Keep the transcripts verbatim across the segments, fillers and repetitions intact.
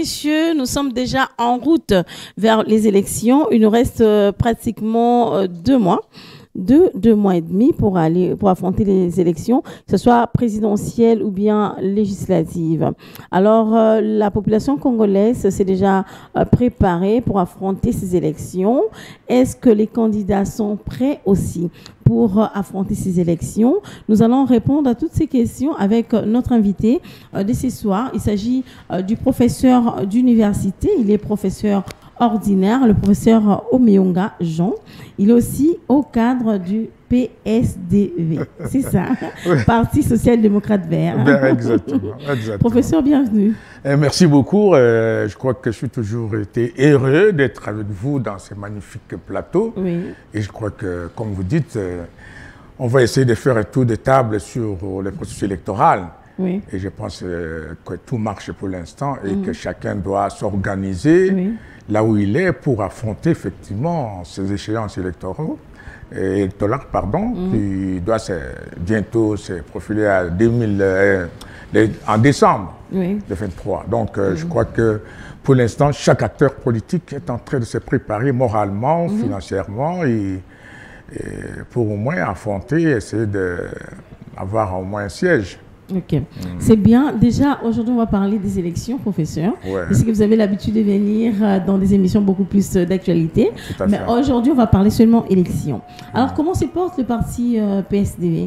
messieurs, nous sommes déjà en route vers les élections. Il nous reste euh, pratiquement euh, deux mois. Deux, deux mois et demi pour aller pour affronter les élections, que ce soit présidentielles ou bien législatives. Alors, euh, la population congolaise s'est déjà euh, préparée pour affronter ces élections. Est-ce que les candidats sont prêts aussi pour euh, affronter ces élections? Nous allons répondre à toutes ces questions avec euh, notre invité euh, de ce soir. Il s'agit euh, du professeur d'université. Il est professeur ordinaire, le professeur Omeyonga Jean. Il est aussi au cadre du P S D V. C'est ça, oui. Parti social-démocrate vert. Ben, exactement, exactement. Professeur, bienvenue. Et merci beaucoup. Euh, je crois que je suis toujours été heureux d'être avec vous dans ces magnifiques plateaux. Oui. Et je crois que, comme vous dites, euh, on va essayer de faire un tour de table sur le processus électoral. Oui. Et je pense euh, que tout marche pour l'instant et Mm. que chacun doit s'organiser Oui. là où il est pour affronter effectivement ces échéances électoraux, et électorales, pardon, Mm. qui doit se, bientôt se profiler à deux mille, euh, en décembre Oui. deux mille vingt-trois. Donc euh, Mm. je crois que pour l'instant, chaque acteur politique est en train de se préparer moralement, Mm. financièrement, et, et pour au moins affronter, essayer d'avoir au moins un siège. Ok, mm. c'est bien. Déjà, aujourd'hui, on va parler des élections, professeur. Ouais. Je sais que vous avez l'habitude de venir euh, dans des émissions beaucoup plus euh, d'actualité. Mais aujourd'hui, on va parler seulement élections. Alors, mm. comment se porte le parti euh, P S D V?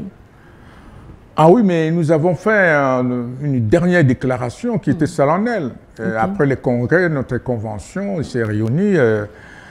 Ah oui, mais nous avons fait euh, une dernière déclaration qui mm. était solennelle. Okay. Euh, après le congrès, notre convention s'est réunie euh,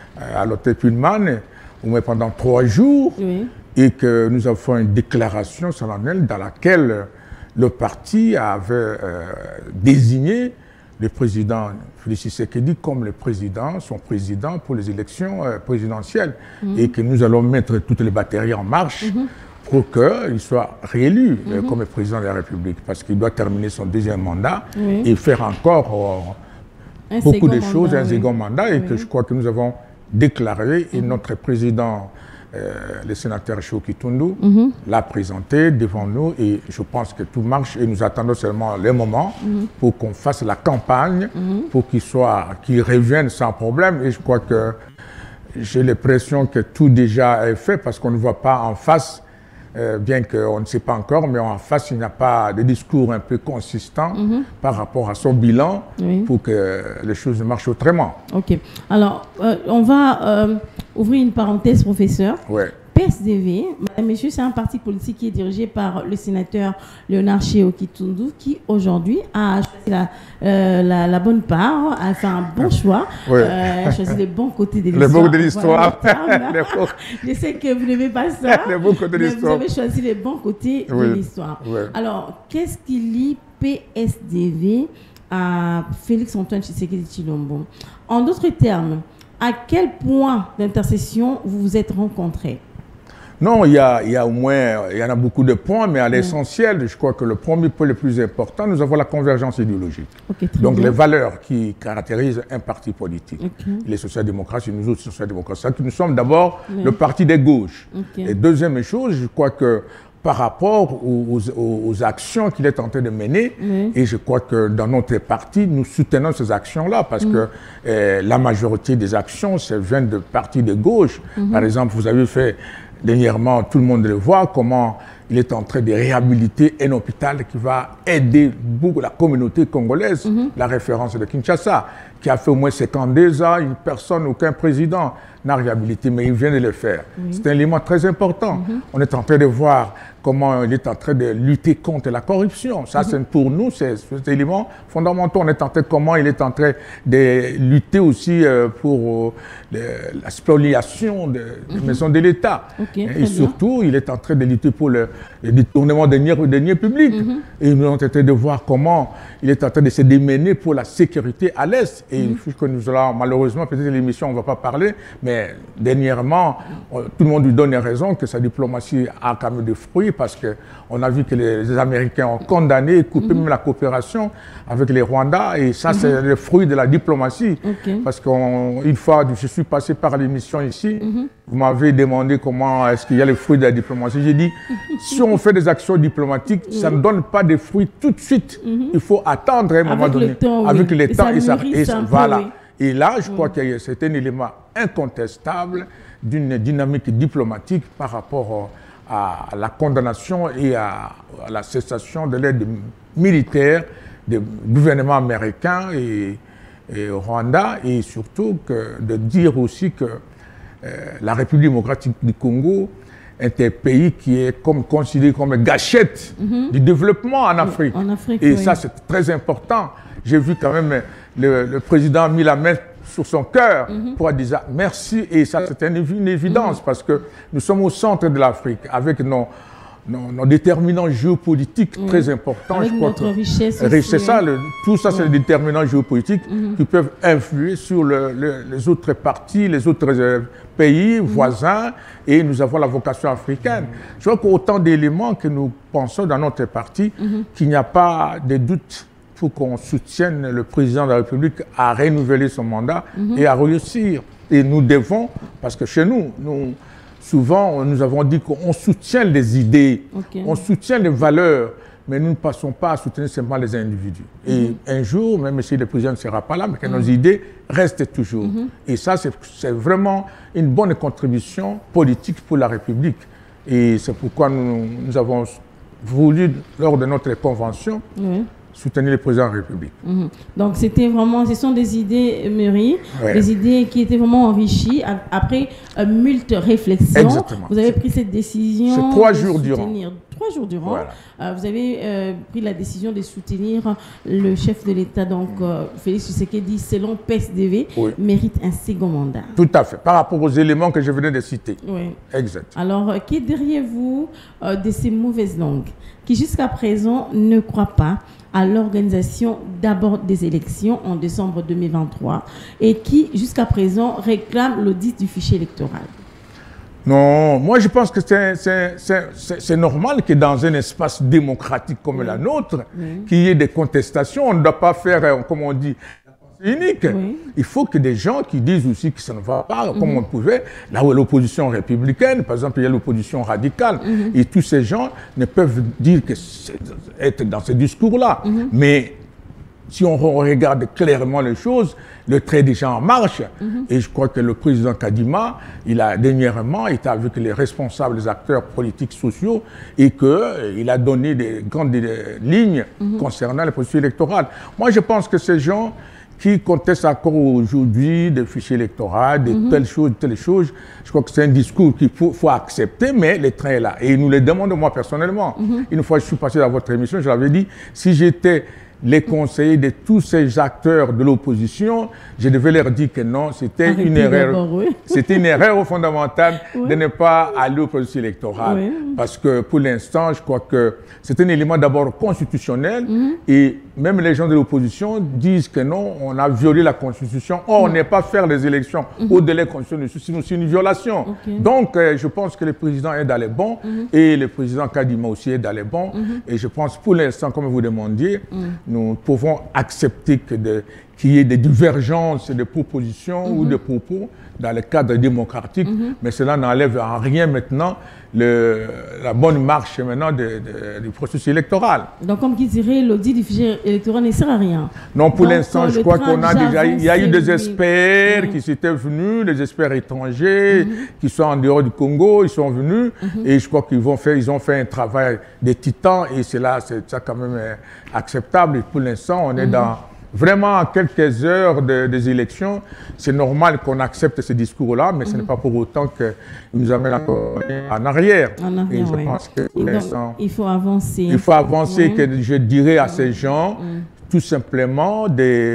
à l'hôtel Pullman pendant trois jours, oui. et que nous avons fait une déclaration solennelle dans laquelle le parti avait euh, désigné le président Félix Tshisekedi comme le président, son président pour les élections euh, présidentielles, mmh. et que nous allons mettre toutes les batteries en marche mmh. pour qu'il soit réélu mmh. euh, comme président de la République, parce qu'il doit terminer son deuxième mandat oui. et faire encore euh, beaucoup de choses, mandat, un oui. second mandat, et oui. que je crois que nous avons déclaré, et mmh. notre président Euh, le sénateur Shoki Tundu mm-hmm. l'a présenté devant nous, et je pense que tout marche et nous attendons seulement le moment mm-hmm. pour qu'on fasse la campagne mm-hmm. pour qu'il soit, qu'il revienne sans problème. Et je crois que j'ai l'impression que tout déjà est fait, parce qu'on ne voit pas en face, euh, bien qu'on ne sait pas encore, mais en face il n'y a pas de discours un peu consistant mm-hmm. par rapport à son bilan oui. pour que les choses marchent autrement. Ok. Alors, euh, on va euh, ouvrir une parenthèse, professeur. Ouais. P S D V, madame, messieurs, c'est un parti politique qui est dirigé par le sénateur Léonard Shoki Tundu, qui aujourd'hui a choisi la, euh, la, la bonne part, a fait un bon choix, ouais. euh, a choisi les bons côtés de l'histoire. Les bons côtés de l'histoire. Voilà, je sais que vous n'aimez pas ça, les bons côtés de mais vous avez choisi les bons côtés oui. de l'histoire. Oui. Alors, qu'est-ce qui lie P S D V à Félix-Antoine Tshisekedi Tshilombo? En d'autres termes, à quel point d'intercession vous vous êtes rencontrés? Non, il y, a, il y a au moins, il y en a beaucoup de points, mais à l'essentiel, mmh. je crois que le premier point le plus important, nous avons la convergence idéologique. Okay, donc bien. les valeurs qui caractérisent un parti politique. Okay. Les social-démocrates et nous autres social-démocrates. Nous sommes d'abord mmh. le parti des gauches. Okay. Et deuxième chose, je crois que par rapport aux, aux, aux actions qu'il est en train de mener, mmh. et je crois que dans notre parti, nous soutenons ces actions-là, parce mmh. que eh, la majorité des actions, ça vient de partis de gauche. Mmh. Par exemple, vous avez fait dernièrement, tout le monde le voit, comment il est en train de réhabiliter un hôpital qui va aider beaucoup la communauté congolaise, mm-hmm. la référence de Kinshasa, qui a fait au moins cinquante-deux ans, une personne, aucun président n'a réhabilité, mais il vient de le faire. Mm-hmm. C'est un élément très important. Mm-hmm. On est en train de voir comment il est en train de lutter contre la corruption. Ça, mm-hmm. c'est pour nous, c'est un élément fondamental. On est en train de comment il est en train de lutter aussi euh, pour euh, la spoliation de, mm-hmm. des maisons de l'État. Okay, et surtout, bien. il est en train de lutter pour le, le détournement des deniers publics. Mm-hmm. Et nous sommes en train de voir comment il est en train de se démener pour la sécurité à l'Est. Et mm-hmm. puisque nous allons, malheureusement, peut-être l'émission, on ne va pas parler, mais dernièrement, on, tout le monde lui donne raison que sa diplomatie a quand même des fruits, parce qu'on a vu que les, les Américains ont condamné et coupé mm-hmm. même la coopération avec les Rwandais. Et ça, mm-hmm. c'est le fruit de la diplomatie. Okay. Parce qu'une fois, je suis passé par l'émission ici, mm-hmm. vous m'avez demandé comment est-ce qu'il y a les fruits de la diplomatie. J'ai dit, si on fait des actions diplomatiques, mm-hmm. ça ne donne pas des fruits tout de suite. Mm-hmm. Il faut attendre à un moment avec donné. Le temps, avec oui. le temps, et ça, et ça voilà. Peu, oui. Et là, je crois mm. que c'est un élément incontestable d'une dynamique diplomatique par rapport à la condamnation et à, à la cessation de l'aide militaire du gouvernement américain et, et au Rwanda, et surtout que, de dire aussi que euh, la République démocratique du Congo est un pays qui est comme, considéré comme une gâchette mm-hmm. du développement en Afrique. En Afrique et oui. ça, c'est très important. J'ai vu quand même le, le président a mis la main sur son cœur mm-hmm. pour dire merci. Et ça, c'est une, une évidence mm-hmm. parce que nous sommes au centre de l'Afrique avec nos, nos, nos déterminants géopolitiques mm-hmm. très importants. Avec je crois notre que, richesse C'est ça, le, tout ça, mm-hmm. c'est des déterminants géopolitiques mm-hmm. qui peuvent influer sur le, le, les autres parties, les autres euh, pays mm-hmm. voisins, et nous avons la vocation africaine. Mm-hmm. Je crois qu'autant d'éléments que nous pensons dans notre parti, mm-hmm. qu'il n'y a pas de doute pour qu'on soutienne le président de la République à renouveler son mandat mm-hmm. et à réussir. Et nous devons, parce que chez nous, nous souvent, nous avons dit qu'on soutient les idées, okay. on soutient les valeurs, mais nous ne passons pas à soutenir simplement les individus. Mm-hmm. Et un jour, même si le président ne sera pas là, mais que mm-hmm. nos idées restent toujours. Mm-hmm. Et ça, c'est vraiment une bonne contribution politique pour la République. Et c'est pourquoi nous, nous avons voulu, lors de notre convention, mm-hmm. soutenir le président de la République. Mmh. Donc, c'était vraiment, ce sont des idées mûries, ouais. des idées qui étaient vraiment enrichies après euh, multes réflexions. Exactement. Vous avez pris cette décision. C'est trois de jours soutenir, durant. Trois jours durant. Voilà. Euh, vous avez euh, pris la décision de soutenir le chef de l'État, donc euh, Félix Tshisekedi, selon P S D V, oui. mérite un second mandat. Tout à fait, par rapport aux éléments que je venais de citer. Oui. Exact. Alors, euh, qui diriez-vous euh, de ces mauvaises langues qui, jusqu'à présent, ne croient pas à l'organisation d'abord des élections en décembre deux mille vingt-trois et qui, jusqu'à présent, réclament l'audit du fichier électoral? Non, moi je pense que c'est normal que dans un espace démocratique comme oui. la nôtre, oui. qu'il y ait des contestations. On ne doit pas faire, comme on dit, unique. Oui. Il faut que des gens qui disent aussi que ça ne va pas, mm-hmm. comme on pouvait, là où l'opposition républicaine, par exemple, il y a l'opposition radicale, mm-hmm. et tous ces gens ne peuvent dire que être dans ce discours-là. Mm-hmm. Mais si on regarde clairement les choses, le trait est déjà en marche. Mm-hmm. Et je crois que le président Kadima, il a dernièrement été avec les responsables, les acteurs politiques, sociaux, et qu'il a donné des grandes des lignes mm-hmm. concernant les processus électoraux. Moi, je pense que ces gens qui contestent encore aujourd'hui des fichiers électoraux, de mm-hmm. telles choses, telles choses. Je crois que c'est un discours qu'il faut, faut accepter, mais le train est là. Et nous le demandons, moi, personnellement. Mm-hmm. Une fois, je suis passé dans votre émission, je l'avais dit, si j'étais les conseillers de tous ces acteurs de l'opposition, je devais leur dire que non, c'était une erreur. Oui. C'était une erreur fondamentale oui. de ne pas aller au processus électoral. Oui. Parce que pour l'instant, je crois que c'est un élément d'abord constitutionnel mm-hmm. et même les gens de l'opposition disent que non, on a violé la Constitution. Or, mm-hmm. on n'est pas faire les élections mm-hmm. au délai constitutionnel, c'est une violation. Okay. Donc, euh, je pense que le président est dans les bons mm-hmm. et le président Kadima aussi est dans les bons. Mm-hmm. Et je pense pour l'instant, comme vous demandiez, mm-hmm. nous pouvons accepter que de, qu'il y ait des divergences de propositions mm-hmm. ou de propos dans le cadre démocratique, mm-hmm. mais cela n'enlève en rien maintenant le, la bonne marche maintenant de, de, du processus électoral. Donc, comme qui dirait, l'audit du fichier électoral ne sert à rien. Non, pour l'instant, je crois qu'on a déjà, il y a eu des experts oui. qui s'étaient venus, des experts étrangers, mm-hmm. qui sont en dehors du Congo, ils sont venus, mm-hmm. et je crois qu'ils vont faire, ils ont fait un travail de titan, et c'est là, c'est ça quand même acceptable. Et pour l'instant, on est mm-hmm. dans vraiment à quelques heures de, des élections. C'est normal qu'on accepte ce discours-là, mais mm-hmm. ce n'est pas pour autant qu'il nous amène encore en arrière. En arrière, et je oui. pense que donc, il faut avancer. Il faut avancer, oui. que je dirais à ces gens, mm-hmm. tout simplement,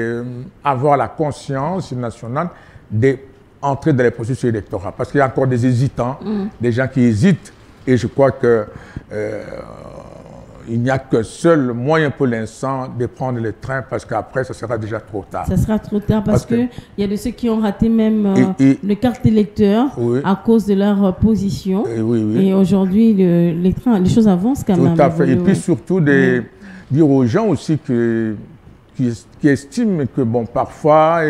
d'avoir la conscience nationale d'entrer dans les processus électoraux. Parce qu'il y a encore des hésitants, mm-hmm. des gens qui hésitent, et je crois que euh, il n'y a qu'un seul moyen pour l'instant de prendre le train parce qu'après, ça sera déjà trop tard. Ça sera trop tard parce, parce qu'il que y a de ceux qui ont raté même euh, et, et, le carte électeur oui. à cause de leur euh, position. Et, oui, oui. et aujourd'hui, le, les, trains, les choses avancent quand tout même. Tout à fait. Évoluer. Et puis surtout, des, oui. dire aux gens aussi que, qui, qui estiment que bon, parfois,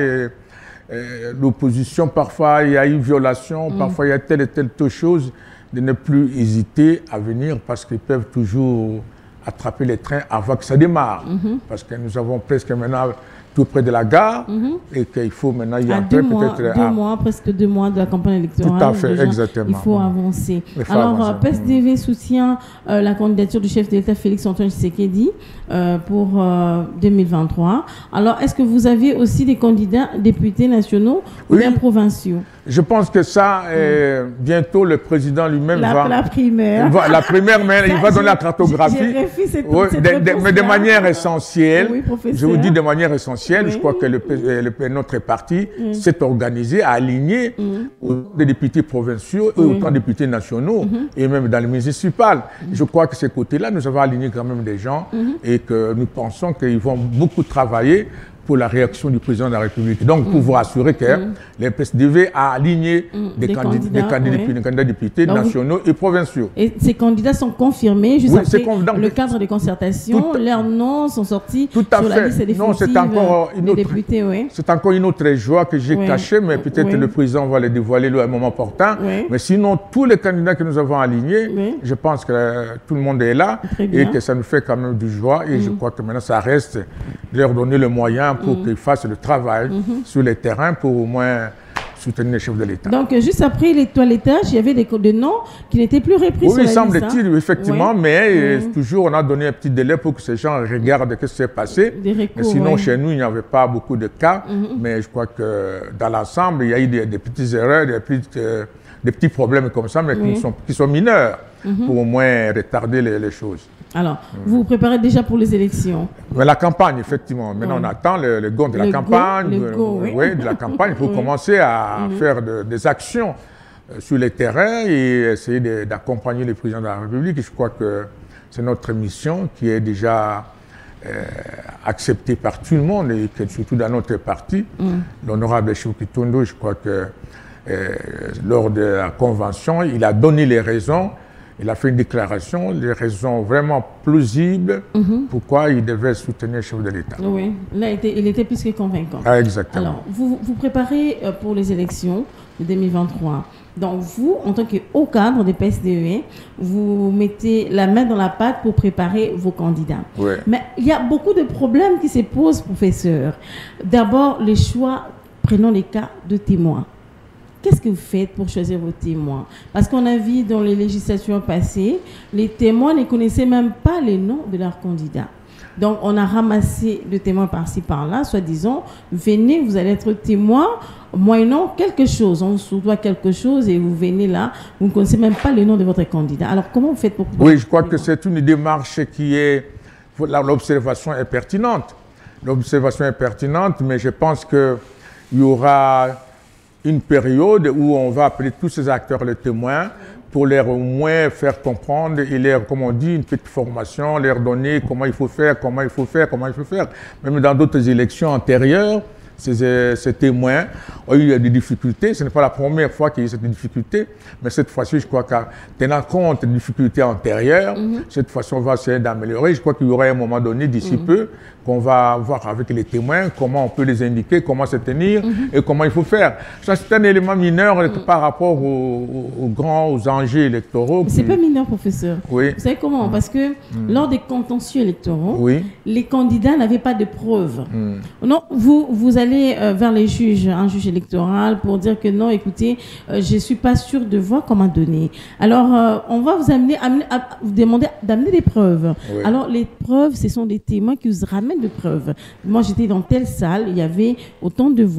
l'opposition, parfois, il y a eu violation, mm. parfois, il y a telle et telle, telle chose, de ne plus hésiter à venir parce qu'ils peuvent toujours attraper les trains avant que ça démarre. Mm-hmm. Parce que nous avons presque maintenant tout près de la gare mm-hmm. et qu'il faut maintenant y entrer peut-être... Deux à... mois, presque deux mois de la campagne électorale. Tout à fait, déjà, exactement. Il faut avancer. Il faut Alors, avancer. P S D V soutient euh, la candidature du chef de l'État Félix-Antoine Tshisekedi euh, pour euh, deux mille vingt-trois. Alors, est-ce que vous avez aussi des candidats députés nationaux ou oui. bien provinciaux? Je pense que ça, euh, mm. bientôt, le président lui-même va... La primaire. Va, la primaire, mais ça, il va donner la cartographie. Cette, oui, cette de, de, mais de manière essentielle. Oui, je vous dis de manière essentielle. Oui. Je crois que le, le, notre parti mm. s'est organisé à aligner mm. autant de députés provinciaux et oui. autant de députés nationaux, mm-hmm. et même dans les municipales. Mm. Je crois que ces côtés-là, nous avons aligné quand même des gens mm-hmm. et que nous pensons qu'ils vont beaucoup travailler pour la réaction du président de la République. Donc, mmh. pour vous rassurer que mmh. le P S D V a aligné mmh. des, des, candidats, candidats, des, candidats, oui. des candidats députés Donc, nationaux et provinciaux. Et ces candidats sont confirmés juste oui, après donc, le cadre de concertation. Tout, leurs noms sont sortis tout à sur fait. la liste définitive non, c'est encore une autre, députés. Oui. C'est encore une autre joie que j'ai oui. cachée, mais peut-être oui. le président va le dévoiler à un moment opportun. Oui. Mais sinon, tous les candidats que nous avons alignés, oui. je pense que euh, tout le monde est là et que ça nous fait quand même du joie. Et mmh. je crois que maintenant, ça reste de leur donner le moyen pour mmh. qu'ils fassent le travail mm-hmm. sur le terrain pour au moins soutenir les chefs de l'État. Donc, juste après les toilettages, il y avait des, des noms qui n'étaient plus repris oui, sur la liste. Oui, semble-t-il, effectivement, oui. mais mm-hmm. toujours, on a donné un petit délai pour que ces gens regardent ce qui s'est passé. Des recours, mais sinon, oui. chez nous, il n'y avait pas beaucoup de cas, mm-hmm. mais je crois que dans l'ensemble, il y a eu des, des petites erreurs, des, petites, euh, des petits problèmes comme ça, mais oui. qui, sont, qui sont mineurs, mm-hmm. pour au moins retarder les, les choses. Alors, mmh. vous vous préparez déjà pour les élections? Mais la campagne, effectivement. Maintenant, oui. on attend le, le go de la le campagne. Go, le go, oui. oui, de la campagne pour oui. commencer à mmh. faire de, des actions euh, sur le terrain et essayer d'accompagner le président de la République. Et je crois que c'est notre mission qui est déjà euh, acceptée par tout le monde et que, surtout dans notre parti. Mmh. L'honorable Chouki Tondo, je crois que euh, lors de la convention, il a donné les raisons. Il a fait une déclaration, les raisons vraiment plausibles mm-hmm. pourquoi il devait soutenir le chef de l'État. Oui, là, il était, il était plus que convaincant. Ah, exactement. Alors, vous vous préparez pour les élections de deux mille vingt-trois. Donc, vous, en tant que haut cadre des P S D V, vous mettez la main dans la pâte pour préparer vos candidats. Oui. Mais il y a beaucoup de problèmes qui se posent, professeur. D'abord, les choix, prenons les cas de témoins. Qu'est-ce que vous faites pour choisir vos témoins? Parce qu'on a vu dans les législations passées, les témoins ne connaissaient même pas les noms de leurs candidats. Donc, on a ramassé le témoin par-ci, par-là, soi-disant, venez, vous allez être témoin, moyennant quelque chose. On vous doit quelque chose et vous venez là, vous ne connaissez même pas le nom de votre candidat. Alors, comment vous faites pour... Oui, je crois que c'est une démarche qui est... L'observation est pertinente. L'observation est pertinente, mais je pense qu'il y aura... une période où on va appeler tous ces acteurs les témoins pour leur au moins faire comprendre et leur, comme on dit, une petite formation, leur donner comment il faut faire, comment il faut faire, comment il faut faire. Même dans d'autres élections antérieures, ces, ces témoins ont eu des difficultés. Ce n'est pas la première fois qu'il y a eu cette difficulté, mais cette fois-ci, je crois qu'en tenant compte des difficultés antérieures, mm-hmm. cette fois-ci, on va essayer d'améliorer. Je crois qu'il y aura un moment donné, d'ici mm-hmm. peu, qu'on va voir avec les témoins comment on peut les indiquer, comment se tenir mm-hmm. et comment il faut faire. Ça, c'est un élément mineur mm-hmm. par rapport aux, aux, aux grands, aux enjeux électoraux. C'est pas mineur, professeur. Oui. Vous savez comment? Mm-hmm. Parce que mm-hmm. lors des contentieux électoraux, oui. les candidats n'avaient pas de preuves. Mm-hmm. Non, vous, vous allez euh, vers les juges, un juge électoral, pour dire que non, écoutez, euh, je ne suis pas sûr de voir comment donner. Alors, euh, on va vous amener, amener à vous demander d'amener des preuves. Oui. Alors, les preuves, ce sont des témoins qui vous ramènent de preuves. Moi, j'étais dans telle salle, il y avait autant de voix.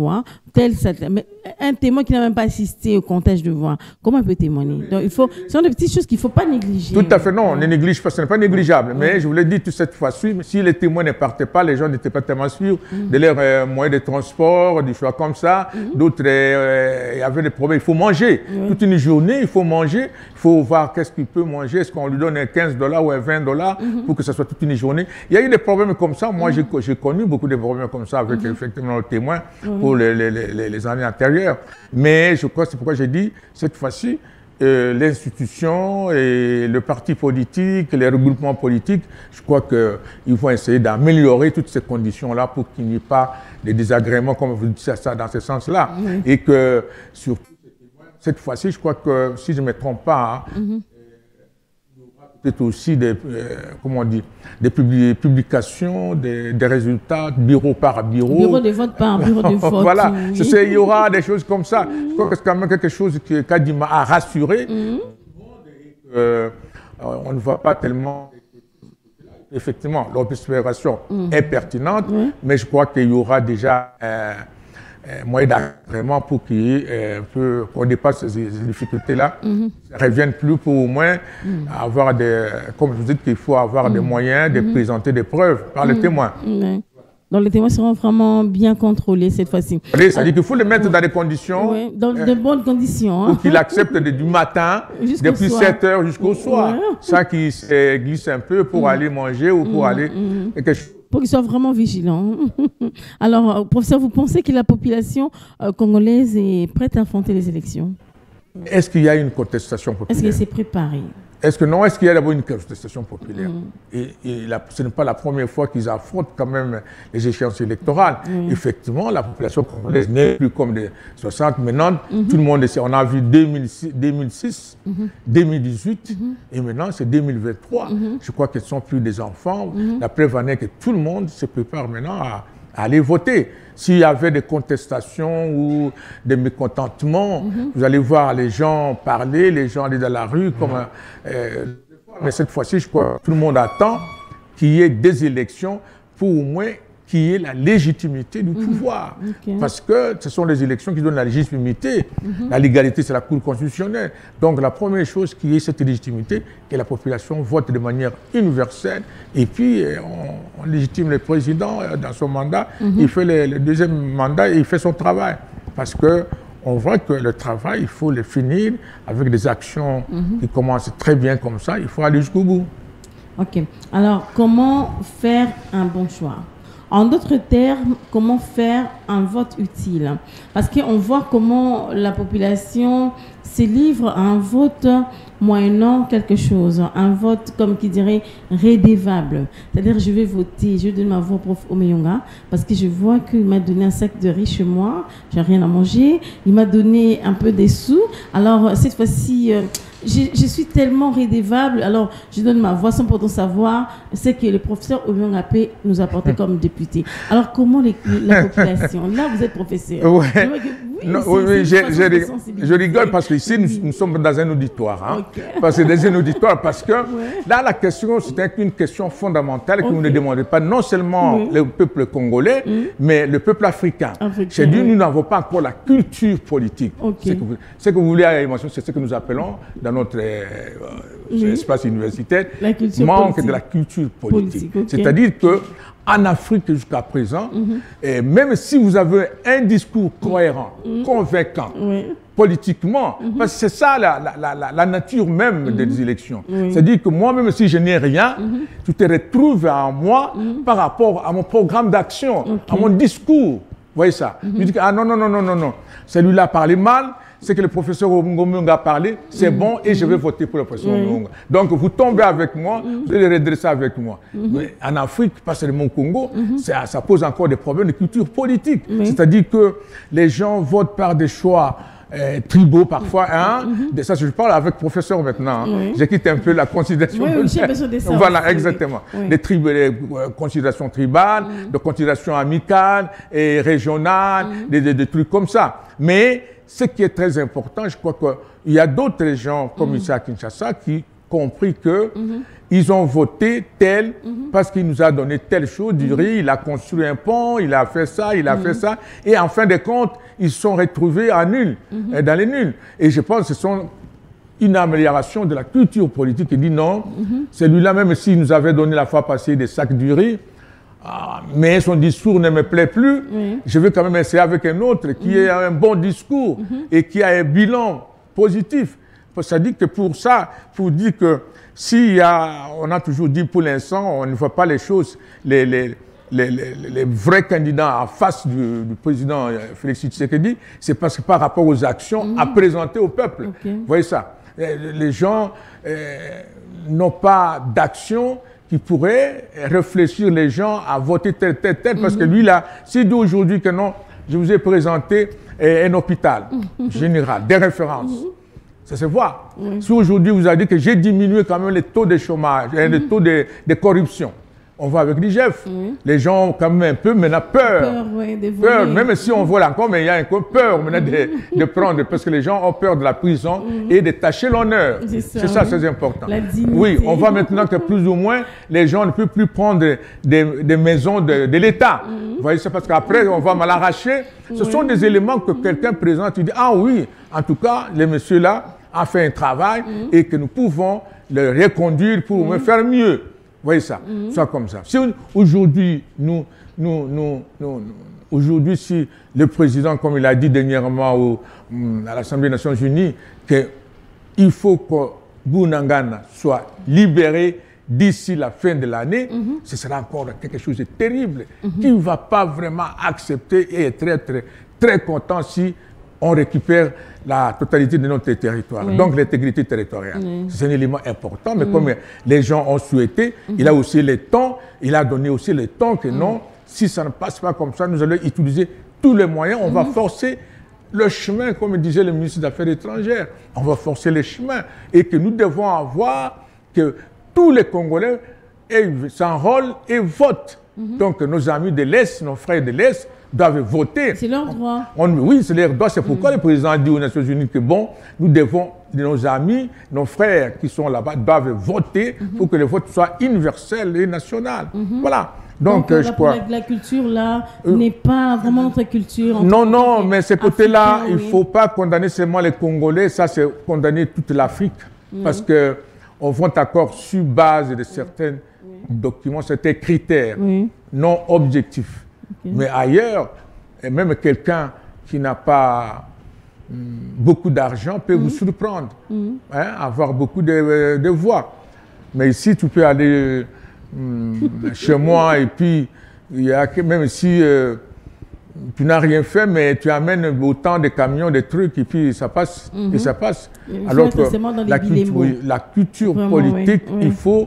tel, ça, mais un témoin qui n'a même pas assisté au comptage de voix, comment il peut témoigner? Donc, il faut, ce sont des petites choses qu'il ne faut pas négliger. Tout à fait, non, on ne néglige pas, ce n'est pas négligeable. Mais ouais. je vous l'ai dit, toute cette fois-ci, si les témoins ne partaient pas, les gens n'étaient pas tellement sûrs mm. de leurs euh, moyens de transport, des choix comme ça. Mm. D'autres, euh, il y avait des problèmes. Il faut manger. Mm. Toute une journée, il faut manger. Il faut voir qu'est-ce qu'il peut manger. Est-ce qu'on lui donne quinze dollars ou vingt dollars mm. pour que ce soit toute une journée? Il y a eu des problèmes comme ça. Moi, mm. j'ai connu beaucoup de problèmes comme ça avec mm. effectivement le témoin mm. pour les, les, les, les années antérieures. Mais je crois, c'est pourquoi j'ai dit, cette fois-ci, euh, l'institution et le parti politique, les regroupements politiques, je crois qu'ils vont essayer d'améliorer toutes ces conditions-là pour qu'il n'y ait pas de désagréments, comme vous dites ça, dans ce sens-là. Mm-hmm. Et que, surtout, cette fois-ci, je crois que, si je ne me trompe pas, hein, mm-hmm. peut-être aussi des, euh, comment on dit, des publi publications, des, des résultats, bureau par bureau. Bureau de vote par bureau de vote. Voilà, oui. Il y aura des choses comme ça. Je crois que c'est quand même quelque chose que Kadima a rassuré. Mm-hmm. euh, on ne voit pas tellement... Effectivement, l'observation mm-hmm. est pertinente, mm-hmm. mais je crois qu'il y aura déjà... Euh, Euh, moyen d'agrément pour euh, qu'on dépasse ces, ces difficultés-là, mm-hmm. ne reviennent plus pour au moins mm-hmm. avoir des, comme je vous dis qu'il faut avoir mm-hmm. des moyens de mm-hmm. présenter des preuves par mm-hmm. les témoins. Mm-hmm. Donc les témoins seront vraiment bien contrôlés cette fois-ci. C'est-à-dire qu'il faut les mettre dans des conditions, oui, dans euh, de bonnes conditions. Hein. Pour qu'ils acceptent de, du matin, depuis sept heures jusqu'au soir, ouais. sans qu'ils se glissent un peu pour mm-hmm. aller manger ou pour mm-hmm. aller quelque chose. Pour qu'ils soient vraiment vigilants. Alors, professeur, vous pensez que la population euh, congolaise est prête à affronter les élections? Est-ce qu'il y a une contestation populaire? Est-ce qu'elle s'est préparée? Est-ce que non? Est-ce qu'il y a d'abord une contestation populaire? mm. Et, et la, ce n'est pas la première fois qu'ils affrontent quand même les échéances électorales. Mm. Effectivement, la population congolaise n'est plus comme des soixante. Maintenant, mm-hmm. tout le monde essaie. On a vu deux mille six, deux mille six mm-hmm. deux mille dix-huit, mm-hmm. et maintenant c'est deux mille vingt-trois. Mm-hmm. Je crois qu'ils ne sont plus des enfants. Mm-hmm. La preuve en est que tout le monde se prépare maintenant à, à aller voter. S'il y avait des contestations ou des mécontentements, mm-hmm. vous allez voir les gens parler, les gens aller dans la rue. Comme, euh, mais cette fois-ci, je crois que tout le monde attend qu'il y ait des élections pour au moins qu'il y ait la légitimité du mm-hmm. pouvoir. Okay. Parce que ce sont les élections qui donnent la légitimité. Mm-hmm. La légalité, c'est la Cour constitutionnelle. Donc la première chose, qu'il y ait cette légitimité, que la population vote de manière universelle. Et puis, on, on légitime le président dans son mandat. Mm-hmm. Il fait le, le deuxième mandat et il fait son travail. Parce que on voit que le travail, il faut le finir avec des actions mm-hmm. qui commencent très bien comme ça. Il faut aller jusqu'au bout. OK. Alors, comment faire un bon choix? En d'autres termes, comment faire un vote utile? Parce qu'on voit comment la population se livre à un vote moyennant quelque chose, un vote, comme qui dirait, rédévable. C'est-à-dire, je vais voter, je vais donner ma voix au prof Omeyonga, parce que je vois qu'il m'a donné un sac de riz chez moi, j'ai rien à manger, il m'a donné un peu des sous, alors cette fois-ci... Euh, Je, je suis tellement rédévable, alors je donne ma voix sans pourtant savoir ce que le professeur Omeyonga peut nous apporter comme député. Alors comment les, la population, là vous êtes professeur. Ouais. Oui, non, oui, oui, je, je, je rigole parce qu'ici nous, nous sommes dans un auditoire. Hein, okay. Parce que dans un auditoire, parce que ouais. là la question c'est une question fondamentale okay. que vous ne demandez pas non seulement oui. le peuple congolais, oui. mais le peuple africain. J'ai dit oui. nous n'avons pas encore la culture politique. Okay. Ce, que vous, ce que vous voulez mentionner, c'est ce que nous appelons dans notre euh, oui. espace universitaire, manque politique. de la culture politique. politique okay. C'est-à-dire qu'en Afrique jusqu'à présent, mm-hmm. et même si vous avez un discours cohérent, mm-hmm. convaincant, oui. politiquement, mm-hmm. parce que c'est ça la, la, la, la nature même mm-hmm. des élections. Oui. C'est-à-dire que moi, même si je n'ai rien, mm-hmm. tu te retrouves en moi mm-hmm. par rapport à mon programme d'action, okay. à mon discours. Vous voyez ça? Mm-hmm. Je dis que, ah non, non, non, non, non, non, celui-là parlait mal, c'est que le professeur Omeyonga a parlé, c'est mmh. bon et mmh. je vais voter pour le professeur mmh. Omeyonga. Donc vous tombez avec moi, mmh. vous allez redresser avec moi. Mmh. Mais en Afrique, pas seulement au Congo, mmh. ça, ça pose encore des problèmes de culture politique. Mmh. C'est-à-dire que les gens votent par des choix euh, tribaux parfois. Hein. Mmh. De ça, je parle avec le professeur maintenant. Hein. Mmh. Je quitte un peu la considération. Oui, oui, j'ai besoin de ça. Voilà, aussi. Exactement. Oui. Des, trib des euh, considérations tribales, mmh. des considérations amicales et régionales, mmh. des, des, des trucs comme ça. Mais ce qui est très important, je crois qu'il y a d'autres gens comme mmh. ici à Kinshasa qui compris que Mhm. ils ont voté tel Mhm. parce qu'il nous a donné telle chose, du riz, il a construit un pont, il a fait ça, il a fait ça. Et en fin de compte, ils se sont retrouvés à nul, euh, dans les nuls. Et je pense que ce sont une amélioration de la culture politique qui dit non, celui-là, même s'il nous avait donné la fois passée des sacs du riz, ah, mais son discours ne me plaît plus, Oui. je vais quand même essayer avec un autre qui a un bon discours et qui a un bilan positif. Ça dit que pour ça, pour dire que s'il y a, on a toujours dit pour l'instant, on ne voit pas les choses, les, les, les, les, les vrais candidats en face du, du président Félix Tshisekedi, c'est parce que par rapport aux actions à présenter au peuple. Okay. Vous voyez ça? Les gens euh, n'ont pas d'action qui pourrait réfléchir les gens à voter tel, tel, tel, parce que lui, là, s'il dit aujourd'hui que non, je vous ai présenté euh, un hôpital général, des références. Ça se voit. Oui. Si aujourd'hui vous avez dit que j'ai diminué quand même les taux de chômage, et les taux de, de corruption, on va avec l'I G F. Oui. Les gens ont quand même un peu maintenant peur. Peur, oui, de peur, même si on vole encore, mais il y a encore peur maintenant de, de prendre, parce que les gens ont peur de la prison mm. et de tâcher l'honneur. C'est ça, ça oui. c'est important. Oui, on voit maintenant que plus ou moins, les gens ne peuvent plus prendre des, des maisons de, de l'État. Mm. Vous voyez ça, parce qu'après, on va mal arracher. Ce oui. sont des éléments que quelqu'un présente, il dit, ah oui, en tout cas, les messieurs-là ont fait un travail mm. et que nous pouvons le reconduire pour mm. me faire mieux. Vous voyez ça, mm-hmm. soit comme ça. Si aujourd'hui, nous, nous, nous, nous, aujourd'hui, si le président, comme il a dit dernièrement au, à l'Assemblée des Nations Unies, qu'il faut que Bounangana soit libéré d'ici la fin de l'année, mm-hmm. ce sera encore quelque chose de terrible, mm-hmm. qui ne va pas vraiment accepter et être très, très, très content si on récupère la totalité de notre territoire. Oui. Donc l'intégrité territoriale. Oui. C'est un élément important, mais mmh. comme les gens ont souhaité, mmh. il a aussi le temps, il a donné aussi le temps que mmh. non, si ça ne passe pas comme ça, nous allons utiliser tous les moyens, on mmh. va forcer le chemin, comme disait le ministre des Affaires étrangères, on va forcer le chemin et que nous devons avoir que tous les Congolais s'enrôlent et votent. Mmh. Donc nos amis de l'Est, nos frères de l'Est, doivent voter. C'est leur droit. On, on, oui, c'est leur droit. C'est pourquoi mmh. le président dit aux Nations Unies que bon, nous devons, nos amis, nos frères qui sont là-bas, doivent voter mmh. pour que le vote soit universel et national. Mmh. Voilà. Donc, Donc euh, je crois. La, la culture là euh, n'est pas vraiment notre culture. Non, non, mais ce côté-là, il ne oui. faut pas condamner seulement les Congolais. Ça, c'est condamner toute l'Afrique, mmh. parce que on vote d'accord sur base de certains mmh. documents, certains critères mmh. non objectifs. Okay. Mais ailleurs, et même quelqu'un qui n'a pas hum, beaucoup d'argent peut mmh. vous surprendre, mmh. hein, avoir beaucoup de, de voix. Mais ici, tu peux aller hum, chez moi et puis, il y a, même si euh, tu n'as rien fait, mais tu amènes autant de camions, de trucs, et puis ça passe, mmh. et ça passe. Alors que la culture, oui, la culture Vraiment, politique, oui, oui. il faut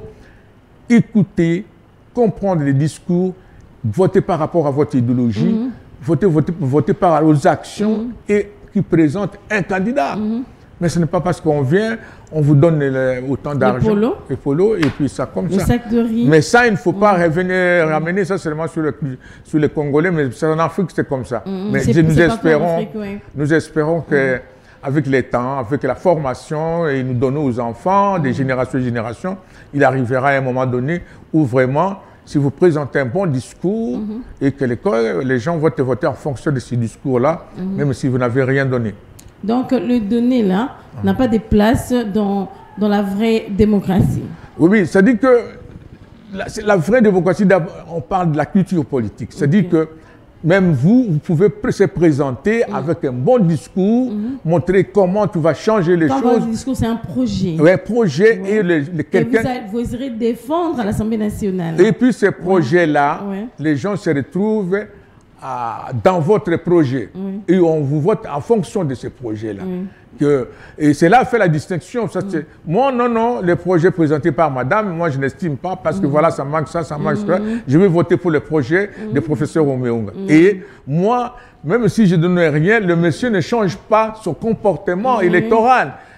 écouter, comprendre les discours, voter par rapport à votre idéologie, mmh. voter, voter, voter par aux actions mmh. et qui présentent un candidat. Mmh. Mais ce n'est pas parce qu'on vient, on vous donne le, autant d'argent. Les polos. Et puis ça comme le ça. Sac de riz. Mais ça, il ne faut pas mmh. revenir, ramener ça seulement sur, le, sur les Congolais, mais en Afrique, c'est comme ça. Mmh. Mais nous espérons, Afrique, oui. nous espérons que... Mmh. avec le temps, avec la formation, et nous donnons aux enfants, des mmh. générations et générations, il arrivera à un moment donné où vraiment, si vous présentez un bon discours mm-hmm. et que les, les gens vont te voter en fonction de ce discours-là, mm-hmm. même si vous n'avez rien donné. Donc, le donner là mm-hmm. n'a pas de place dans, dans la vraie démocratie. Oui, oui, c'est-à-dire que la, la vraie démocratie, on parle de la culture politique. C'est-à-dire okay. que même vous, vous pouvez se présenter mmh. avec un bon discours, mmh. montrer comment tu vas changer les Quand choses. Un discours, c'est un projet. Oui, un projet ouais. et, le, le, quelqu'un... et vous, vous irez défendre à l'Assemblée nationale. Et puis ces projets-là, ouais. les gens se retrouvent à, dans votre projet. Ouais. Et on vous vote en fonction de ces projets-là. Ouais. Que, et c'est là fait la distinction. Ça, mmh. Moi, non, non, les projets présentés par madame, moi, je n'estime pas parce que mmh. voilà, ça manque ça, ça manque mmh. ça. Je vais voter pour le projet mmh. du professeur Omeunga. Mmh. Et moi, même si je ne donne rien, le monsieur ne change pas son comportement mmh. électoral.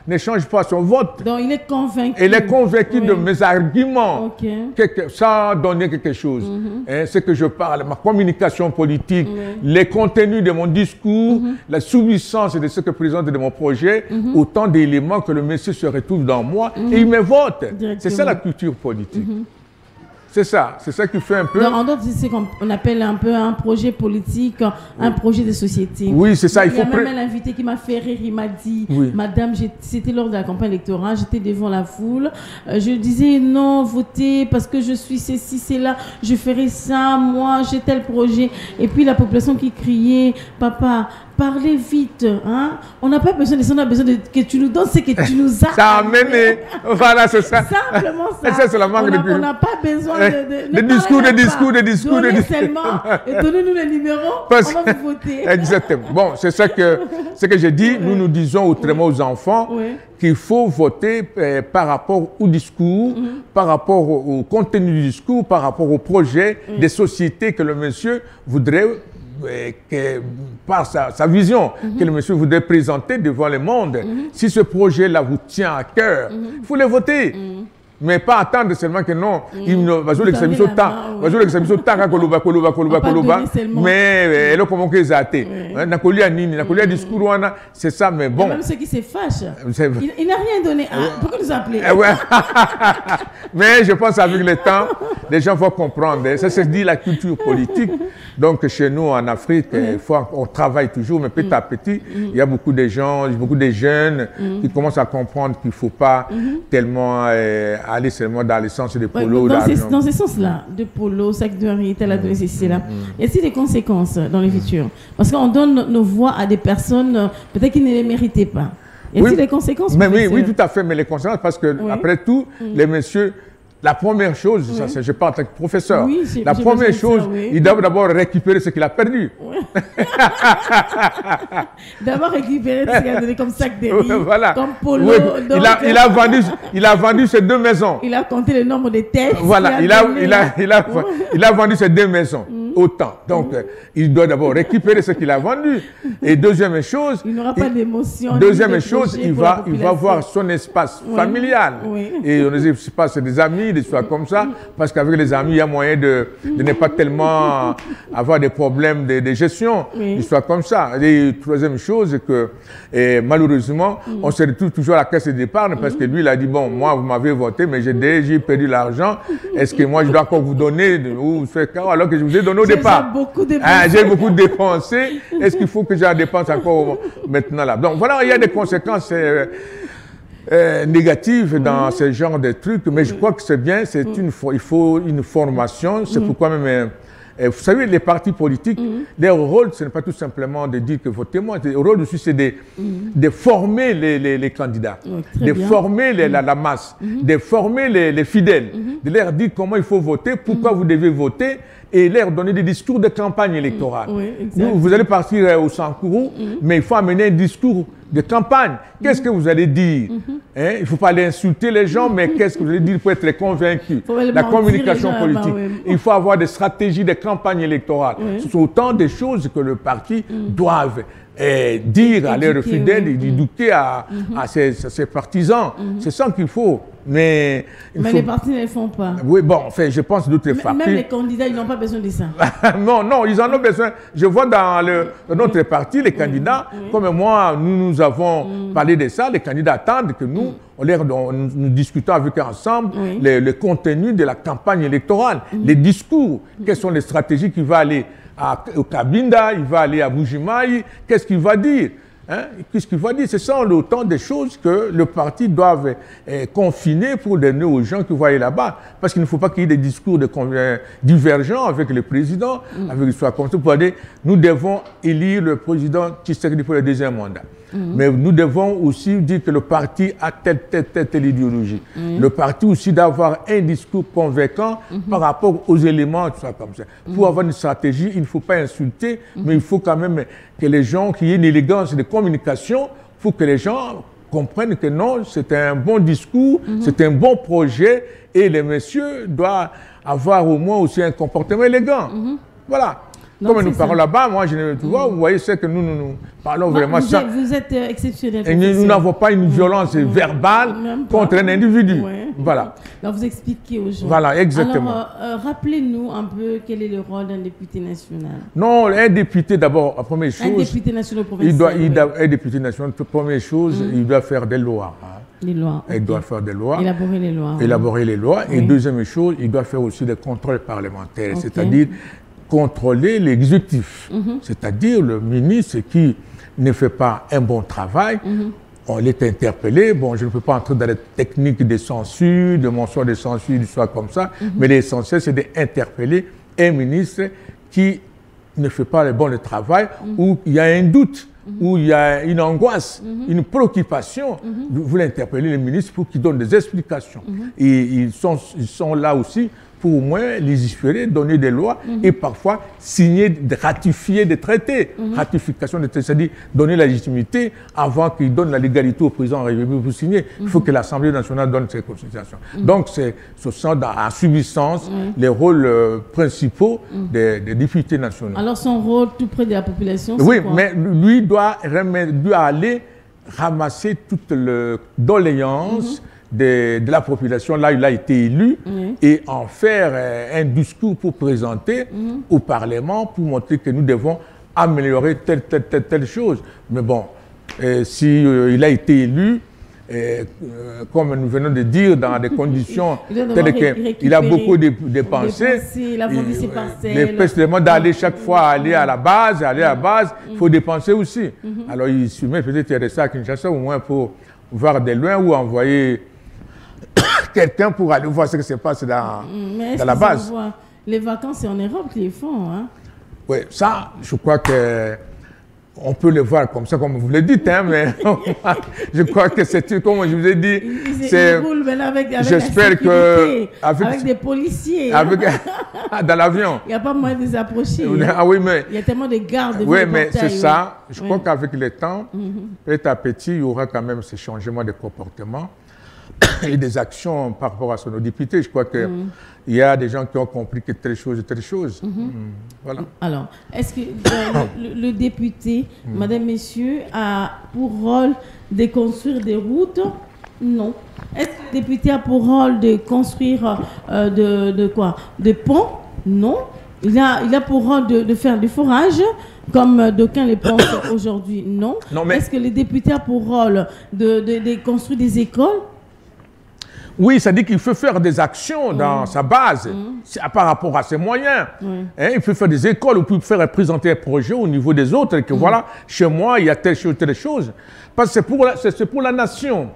ne change pas son vote. Donc il est convaincu. Il est convaincu oui. de mes arguments, okay. quelque, sans donner quelque chose. Mm-hmm. hein, ce que je parle, ma communication politique, oui. les contenus de mon discours, mm-hmm. la substance de ce que présente de mon projet, mm-hmm. autant d'éléments que le monsieur se retrouve dans moi mm-hmm. et il me vote. C'est ça la culture politique. Mm-hmm. C'est ça, c'est ça qui fait un peu... Donc, en d'autres, c'est qu'on appelle un peu un projet politique, un oui. projet de société. Oui, c'est ça. Il, il y a faut même l'invité qui m'a fait rire, il m'a dit, oui. Madame, c'était lors de la campagne électorale, j'étais devant la foule, euh, je disais non, votez parce que je suis ceci, c'est là, je ferai ça, moi, j'ai tel projet. Et puis la population qui criait, papa, parlez vite, hein? On n'a pas besoin de ça, on a besoin de, que tu nous donnes ce que tu nous as. Ça a amené, voilà, c'est ça. Simplement ça. ça c'est la manque on n'a pas besoin de... de des discours, des discours, des discours, des discours. seulement et donnez-nous les numéros, Parce... on va vous voter. Exactement. Bon, c'est ça que, ce que j'ai dit. Nous nous disons autrement oui. aux enfants oui. qu'il faut voter euh, par rapport au discours, mm-hmm. par rapport au, au contenu du discours, par rapport au projet oui. des sociétés que le monsieur voudrait... Que, par sa, sa vision mm-hmm. que le monsieur voudrait présenter devant le monde. Mm-hmm. Si ce projet-là vous tient à cœur, il mm-hmm. faut le voter. Mm-hmm. Mais pas attendre seulement que non, il va jouer l'examen au temps, va jouer l'examen au temps, koloba koloba koloba koloba. Mais elle comment que zaté, n'a pas lu à nini, n'a pas lu à discours wana, c'est ça. Mais bon. Même ceux qui se fâchent, il, il n'a rien donné. Ah, pourquoi nous appeler? Mais je pense avec le temps, les gens vont comprendre. Ça se dit la culture politique. Donc chez nous en Afrique, il faut, on travaille toujours, mais petit à petit, il y a beaucoup de gens, beaucoup de jeunes qui commencent à comprendre qu'il ne faut pas tellement euh, aller seulement dans le sens de polo. Ouais, dans, ces, dans ce sens-là, de polo, sac de riz, tel adresse ici, là, mm. y a-t-il des conséquences dans le futur? Parce qu'on donne nos voix à des personnes peut-être qui ne les méritaient pas. Y a-t-il oui, des conséquences? Mais oui, oui, tout à fait, mais les conséquences, parce que oui. après tout, mm. les messieurs... La première chose, oui. ça, je parle en tant que professeur, oui, la première chose, ça, oui. il doit d'abord récupérer ce qu'il a perdu. Oui. D'abord récupérer ce qu'il a donné comme sac de riz, voilà. comme polo. Oui. Donc, il, a, il, a vendu, il a vendu ses deux maisons. Il a compté le nombre de têtes. Voilà, il a, il, a, il, a, il, a, il a vendu ses deux maisons. Mm. Autant. Donc, mm. il doit d'abord récupérer ce qu'il a vendu. Et deuxième chose, il n'aura pas d'émotion. Deuxième chose, il va, il va voir son espace oui. familial. Oui. Et on ne sait pas, c'est des amis, des choses comme ça, parce qu'avec les amis, il y a moyen de, de ne pas tellement avoir des problèmes de, de gestion, oui. des choses comme ça. Et troisième chose, que et malheureusement, mm. on se retrouve toujours à la caisse d'épargne, parce que lui, il a dit, bon, moi, vous m'avez voté, mais j'ai déjà perdu l'argent. Est-ce que moi, je dois encore vous donner, ou vous faites alors que je vous ai donné au départ? Ah, j'ai beaucoup dépensé. Est-ce qu'il faut que j'en dépense encore maintenant là? Donc voilà, il y a des conséquences euh, euh, négatives dans mmh. ce genre de trucs, mais je crois que c'est bien, c'est mmh. une, il faut une formation, c'est mmh. pourquoi même... Euh, Et vous savez, les partis politiques, mm-hmm. leur rôle, ce n'est pas tout simplement de dire que votez-moi. Le rôle aussi, c'est de, mm-hmm. de former les, les, les candidats, oh, de bien. former les, mm-hmm. la, la masse, mm-hmm. de former les, les fidèles, mm-hmm. de leur dire comment il faut voter, pourquoi mm-hmm. vous devez voter, et leur donner des discours de campagne électorale. Mm-hmm. Oui, vous, vous allez partir euh, au Sankourou, mm-hmm. mais il faut amener un discours de campagne. Qu'est-ce mm-hmm. que vous allez dire? mm-hmm. hein? Il ne faut pas aller insulter les gens, mais qu'est-ce que vous allez dire pour être convaincu? La communication gens, politique. Bah, oui. Il faut avoir des stratégies de campagne électorale. Oui. Ce sont autant de choses que le parti mm. doivent eh, dire éduquer, à leurs fidèles, oui. éduquer à, mm-hmm. à, ses, à ses partisans. Mm-hmm. C'est ça qu'il faut. Mais, mais faut... les partis ne le font pas. Oui, bon, enfin, je pense d'autres partis. Même les candidats, ils n'ont pas besoin de ça. non, non, ils en ont besoin. Je vois dans, le, dans notre oui. parti, les candidats, oui. comme moi, nous, nous avons mm. parlé de ça, les candidats attendent que nous, mm. on leur, on, nous discutons avec eux ensemble oui. le, le contenu de la campagne électorale, mm. les discours, mm. quelles sont les stratégies qu'il va aller à, au Cabinda, il va aller à Bujimaï, qu'est-ce qu'il va dire? Hein? Qu'est-ce qu'il va dire? Ce sont autant de choses que le parti doit eh, confiner pour donner aux gens qui vont aller là-bas. Parce qu'il ne faut pas qu'il y ait des discours de, euh, divergents avec le président, mm. avec l'histoire comme ça. Pour dire, nous devons élire le président Tshisekedi pour le deuxième mandat. Mm. Mais nous devons aussi dire que le parti a telle, telle, telle, telle idéologie. Mm. Le parti aussi d'avoir un discours convaincant mm-hmm. par rapport aux éléments, tout ça comme ça. Mm. Pour avoir une stratégie, il ne faut pas insulter, mm. mais il faut quand même que les gens, qu'il y ait une élégance de communication, pour que les gens comprennent que non, c'est un bon discours, mm-hmm. c'est un bon projet, et les messieurs doivent avoir au moins aussi un comportement élégant. Mm-hmm. Voilà. Donc, comme nous parlons là-bas, moi, je, tu vois, vous voyez, c'est que nous, nous, nous parlons bah, vraiment vous ça. Êtes, vous êtes euh, exceptionnel. Et nous n'avons pas une violence mmh. verbale contre un individu. Ouais. Voilà. Donc, vous expliquez aux gens. Voilà, exactement. Alors, euh, euh, rappelez-nous un peu quel est le rôle d'un député national. Non, un député, d'abord, la première chose. Un député national provincial. Il doit, il oui. doit, un député national, la première chose, mmh. il doit faire des lois. Hein. Les lois. Il okay. doit faire des lois. Élaborer les lois. Élaborer oui. les lois. Oui. Et deuxième chose, il doit faire aussi des contrôles parlementaires, okay. c'est-à-dire contrôler l'exécutif. Mm-hmm. C'est-à-dire le ministre qui ne fait pas un bon travail, mm-hmm. on l'est interpellé. Bon, je ne peux pas entrer dans les techniques de censure, de mention de censure, du soir comme ça, mm-hmm. mais l'essentiel, c'est d'interpeller un ministre qui ne fait pas le bon travail, mm-hmm. ou il y a un doute. Mm-hmm. Où il y a une angoisse, mm-hmm. une préoccupation, mm-hmm. vous l'interpellez le ministre pour qu'il donne des explications. Mm-hmm. Et ils sont, ils sont là aussi pour au moins légiférer, donner des lois mm-hmm. et parfois signer, ratifier des traités. Mm-hmm. Ratification des traités, c'est-à-dire donner la légitimité avant qu'il donne la légalité au président en République pour signer. Mm-hmm. Il faut que l'Assemblée nationale donne ses consultations. Mm-hmm. Donc, ce sont en subsistance mm-hmm. les rôles euh, principaux mm-hmm. des, des députés nationaux. Alors, son rôle tout près de la population, c'est oui, quoi? Mais lui doit, doit aller ramasser toute la doléance mm-hmm. De, de la population, là il a été élu, mmh. et en faire euh, un discours pour présenter mmh. au Parlement, pour montrer que nous devons améliorer telle, telle, telle, telle chose. Mais bon, euh, si euh, il a été élu, euh, euh, comme nous venons de dire, dans des conditions telles qu'il a beaucoup dépensé, il demande d'aller chaque fois aller à la base, aller à la base, il mmh. faut dépenser aussi. Mmh. Alors il se met peut-être rester à Kinshasa au moins pour voir de loin ou envoyer quelqu'un pour aller voir ce qui se passe dans, mais dans la base. Les vacances, c'est en Europe qu'ils font. Hein? Oui, ça, je crois que on peut le voir comme ça, comme vous le dites, hein, mais je crois que c'est, comme je vous ai dit, c'est. J'espère que. Avec, avec des policiers. Avec, dans l'avion. Il n'y a pas moyen de les approcher. Ah oui, mais. Il y a tellement de gardes. Oui, mais c'est ça. Je oui. crois qu'avec le temps, mm-hmm. petit à petit, il y aura quand même ce changement de comportement et des actions par rapport à nos députés. Je crois qu'il mm. y a des gens qui ont compris que telle chose et telle chose. Mm-hmm. Mm. Voilà. Alors, est-ce que le, le député, mm. madame, messieurs, a pour rôle de construire des routes? Non. Est-ce que le député a pour rôle de construire euh, de, de quoi? Des ponts? Non. Il a, il a pour rôle de, de faire du forage, comme d'aucuns le pensent aujourd'hui? Non. non mais... Est-ce que le député a pour rôle de, de, de construire des écoles? Oui, ça dit qu'il faut faire des actions dans mmh. sa base, mmh. par rapport à ses moyens. Mmh. Hein, il peut faire des écoles, ou peut faire présenter un projet au niveau des autres, et que mmh. voilà, chez moi, il y a telle chose, telle chose. Parce que c'est pour, c'est pour la nation.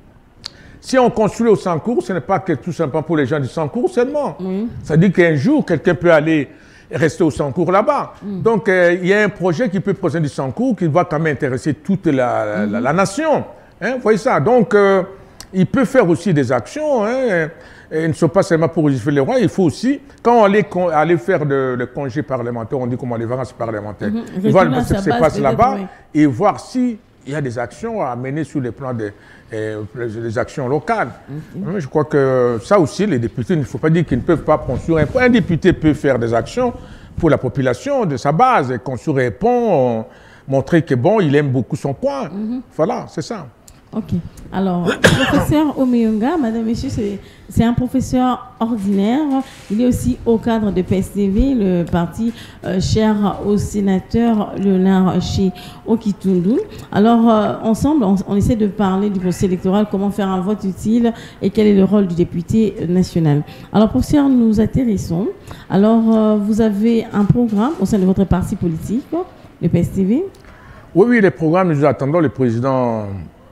Si on construit au Sancour, ce n'est pas que tout simplement pour les gens du Sancour seulement. Mmh. Ça dit qu'un jour, quelqu'un peut aller rester au Sancour là-bas. Mmh. Donc, euh, il y a un projet qui peut présenter du Sancour qui va quand même intéresser toute la, mmh. la, la nation. Hein, vous voyez ça? Donc, euh, il peut faire aussi des actions, hein, et ne sont pas seulement pour légiférer les rois, il faut aussi, quand on allait, allait faire le, le congé parlementaire, on dit comment les vacances parlementaires, mm-hmm. voir ce qui se passe là-bas et voir s'il y a des actions à mener sur le plan des, euh, des actions locales. Mm-hmm. Je crois que ça aussi, les députés, il ne faut pas dire qu'ils ne peuvent pas construire un pont. Un député peut faire des actions pour la population de sa base, construire un pont, montrer que bon, il aime beaucoup son coin. Mm-hmm. Voilà, c'est ça. Ok. Alors, professeur Omeyonga, madame, monsieur, c'est un professeur ordinaire. Il est aussi au cadre de P S D V, le parti euh, cher au sénateur Léonard Ché Okitundu. Alors, euh, ensemble, on, on essaie de parler du processus électoral, comment faire un vote utile et quel est le rôle du député national. Alors, professeur, nous atterrissons. Alors, euh, vous avez un programme au sein de votre parti politique, le P S D V? Oui, oui, les programmes, nous attendons le président.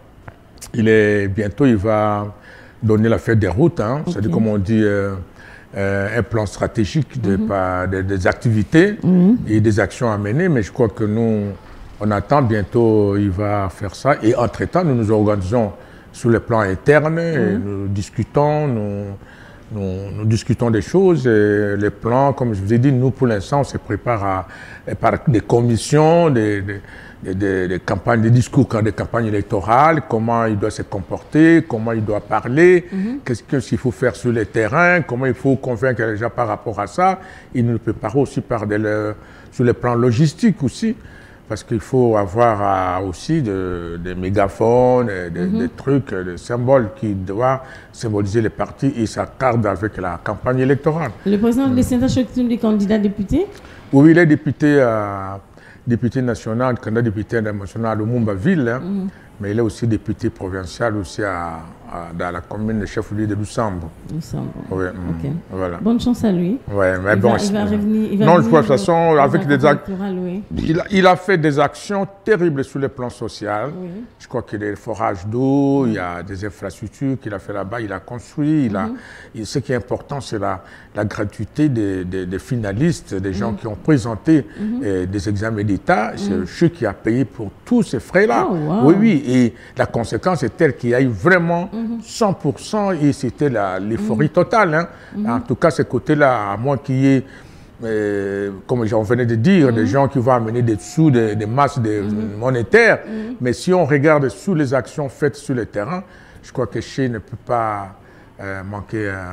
Il est, bientôt, il va donner la fête des routes, hein. Okay. C'est-à-dire, comme on dit, euh, euh, un plan stratégique de, mm-hmm. par, de, des activités mm-hmm. et des actions à mener. Mais je crois que nous, on attend bientôt, il va faire ça. Et entre-temps, nous nous organisons sur le plan interne, mm-hmm. et nous discutons, nous, nous, nous discutons des choses. Et les plans, comme je vous ai dit, nous, pour l'instant, on se prépare à, à, par des commissions, des, des Des, des, des campagnes, des discours, des campagnes électorales, comment il doit se comporter, comment il doit parler, mm-hmm. qu'est-ce qu'il faut faire sur le terrain, comment il faut convaincre les gens par rapport à ça. Il nous prépare aussi par de le, sur le plan logistique aussi, parce qu'il faut avoir euh, aussi de, des mégaphones, de, mm-hmm. des trucs, des symboles qui doivent symboliser les partis et ça tarde avec la campagne électorale. Le président mm. de Saint Choctine des candidats députés? Oui, il est député, euh, député national, candidat député national au Mumba-Ville, hein, mm. mais il est aussi député provincial aussi à, à, dans la commune de chef-lieu de Lusambo. Lusambo. Oui, okay. mm, voilà. Bonne chance à lui. Ouais, mais il, bon, va, il va revenir. Il va non, revenir de toute façon, avec des actes. Oui. Il, il a fait des actions terribles sur le plan social. Oui. Je crois qu'il y a des forages d'eau, mm. il y a des infrastructures qu'il a fait là-bas, il a construit. Il mm. a, il, ce qui est important, c'est la, la gratuité des, des, des finalistes, des gens mm. qui ont présenté mm. eh, des examens d'État. C'est mm. ceux qui a payé pour tous ces frais-là. Oh, wow. Oui, oui. Et la conséquence est telle qu'il y a eu vraiment mm-hmm. cent pour cent et c'était l'euphorie mm. totale. Hein. Mm-hmm. En tout cas, ce côté-là, à moins qu'il y ait, euh, comme on venait de dire, mm-hmm. des gens qui vont amener des sous, des, des masses de, mm-hmm. monétaires. Mm-hmm. Mais si on regarde sous les actions faites sur le terrain, je crois que Che ne peut pas euh, manquer euh,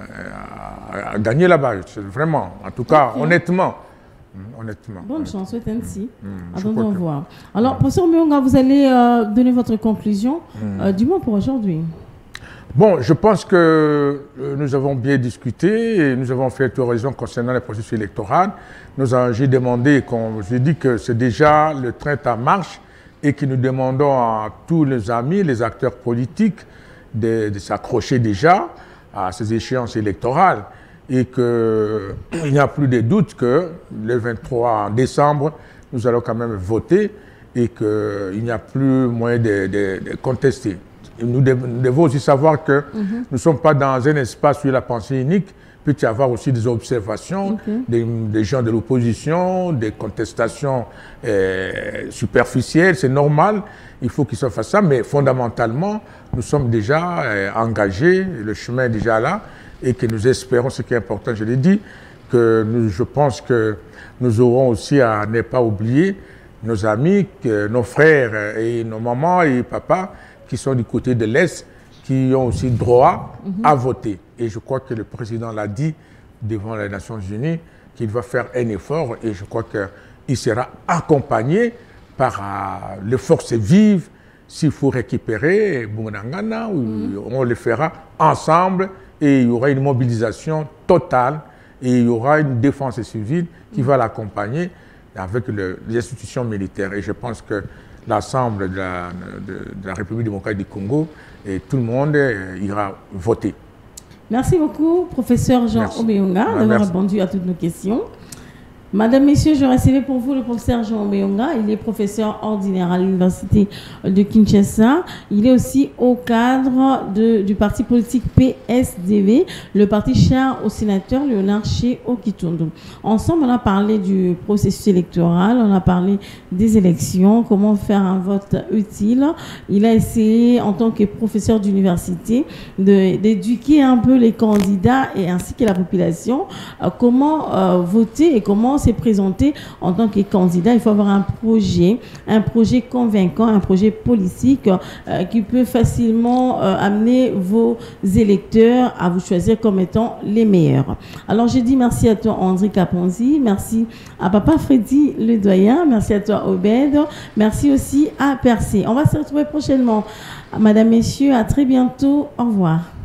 à, à gagner là-bas. Vraiment, en tout cas, okay. honnêtement. Honnêtement. Bonne honnêtement. chance, souhaite ainsi. Mmh, Attendons que... voir. Alors, mmh. professeur Muyonga, vous allez euh, donner votre conclusion mmh. euh, du mois pour aujourd'hui. Bon, je pense que euh, nous avons bien discuté et nous avons fait raison concernant le processus électoral. J'ai demandé, comme j'ai dit, que c'est déjà le train en marche et que nous demandons à tous les amis, les acteurs politiques, de, de s'accrocher déjà à ces échéances électorales. Et qu'il n'y a plus de doute que le vingt-trois décembre, nous allons quand même voter et qu'il n'y a plus moyen de, de, de contester. Et nous, devons, nous devons aussi savoir que mm-hmm. nous ne sommes pas dans un espace où la pensée unique, il peut y avoir aussi des observations, okay. des, des gens de l'opposition, des contestations euh, superficielles, c'est normal, il faut qu'ils se fassent ça, mais fondamentalement, nous sommes déjà euh, engagés, le chemin est déjà là, et que nous espérons, ce qui est important, je l'ai dit, que nous, je pense que nous aurons aussi à ne pas oublier nos amis, que nos frères et nos mamans et papas qui sont du côté de l'Est, qui ont aussi droit mm-hmm. à voter. Et je crois que le président l'a dit devant les Nations Unies, qu'il va faire un effort et je crois qu'il sera accompagné par euh, les forces vives. S'il faut récupérer Bunangana, mm-hmm. on le fera ensemble. Et il y aura une mobilisation totale et il y aura une défense civile qui va l'accompagner avec le, les institutions militaires. Et je pense que l'Assemblée de, de, de la République démocratique du Congo et tout le monde ira voter. Merci beaucoup, professeur Jean Omeyonga, d'avoir répondu à toutes nos questions. Madame, Messieurs, je recevais pour vous le professeur Jean Omeyonga. Il est professeur ordinaire à l'université de Kinshasa. Il est aussi au cadre de, du parti politique P S D V, le parti cher au sénateur Léonard Che Okitundu. Ensemble, on a parlé du processus électoral, on a parlé des élections, comment faire un vote utile. Il a essayé, en tant que professeur d'université, d'éduquer un peu les candidats et ainsi que la population, euh, comment euh, voter et comment s'est présenté en tant que candidat. Il faut avoir un projet, un projet convaincant, un projet politique euh, qui peut facilement euh, amener vos électeurs à vous choisir comme étant les meilleurs. Alors, je dis merci à toi, André Kaponzi, merci à Papa Freddy Le Doyen, merci à toi, Obed, merci aussi à Percé. On va se retrouver prochainement. Madame, Messieurs, à très bientôt. Au revoir.